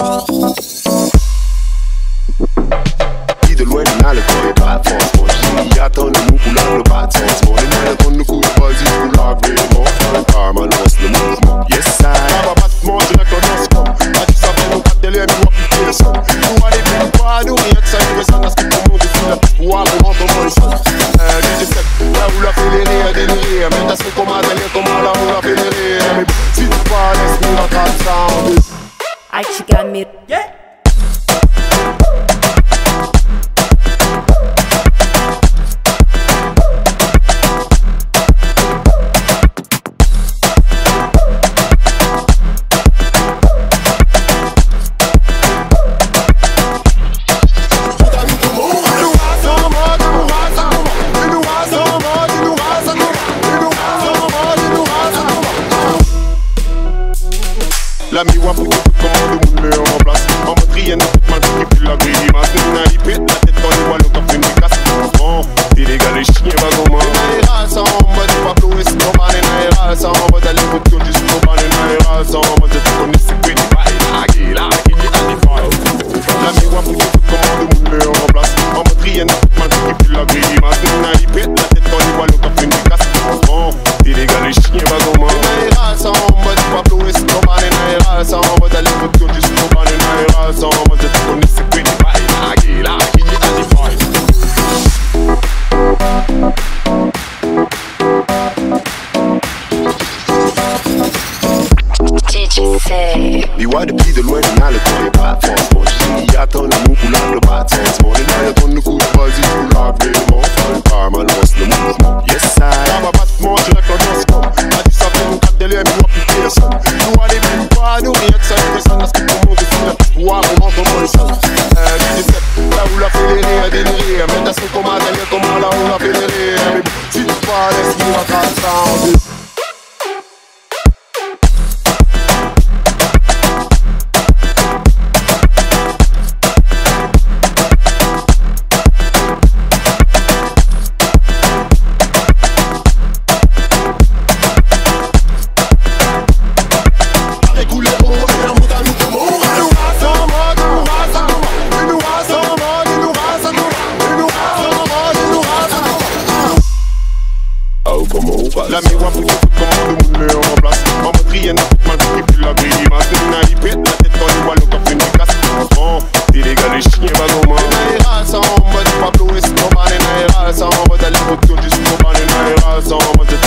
De loin, dans le corps, pas de force. Moi, j'y attends le mou pour la pas de sens. Mon émail attend le coup de base, pour la vraiment. Car ma lance le mouvement. Yes, I. BadaBass, moi, je la connais comme. A dit ça, fait mon pas de délai, mais moi, plus personne. Nous, allez, plus pas, nous, rien que ça, il reste à ce que tout le monde est fou là. Pouvoir vraiment dans le sol. DJ7, là où la fait les rires, délire. Mais t'as ce qu'on m'a délire, comment là où la fait les rires. Mais si tu pas, laisse-nous la trace sound. I chica me. Yeah. La mi-wa pour tout comment le monde met en place. En mode rien, mal qui pue la grimace. Nous n'a hypé, la tête dans les voiles, le café, une casse. Bon, t'es les gars, les chiens, va comment. Ral Sah, en mode Pablo, et c'est normal. Ral Sah, en mode aller au tour du slogan. Ral Sah, en mode tu connais c'est quoi, il va y la guille, la mi-wa pour tout comment le monde met en place. En mode rien, mal qui pue la grimace. Nous n'a hypé, la tête dans les voiles, le café, une casse. Bon, t'es les gars, les chiens, va comment. Ral Sah, en mode Pablo, et c'est normal. Ral Sah, en mode aller au tour du slogan. Ral Sah, en mode tu connais c'est quoi, il va y la guille, Biwa depuis de loin, dans le corps, pas de force. Moi, j'y attends le mou pour la pas de sens. Mon émail attend le coup de base, pour la vraiment. Car ma lance le mouvement. Yes, I. BadaBass, moi, je la connais comme. A dit ça, fait mon pas de délai, mais moi, plus personne. Nous, allez, plus pas, nous, rien que ça, il reste à ce que tout le monde est fou là. Pouvoir vraiment dans le sol. DJ7, là où la fait les rires, délire. Mais t'as ce qu'on m'a délire, comment là où la fait les rires. Mais si tu pas, laisse-nous la trace sound. La mi-wa pour tout comment le monde met en place. En mode rien, mal qui pue la grimace. Nous n'a hypé, la tête dans les voiles, le café, une casse. Bon, t'es les gars, les chiens, va comment. Ral Sah, en mode Pablo, et c'est normal. Ral Sah, en mode aller au tour du slogan. Ral Sah, en mode